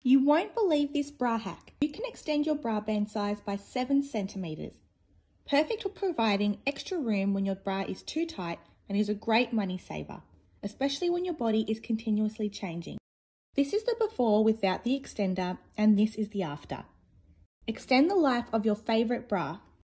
You won't believe this bra hack. You can extend your bra band size by 7 centimeters. Perfect for providing extra room when your bra is too tight and is a great money saver, especially when your body is continuously changing. This is the before without the extender, and this is the after. Extend the life of your favorite bra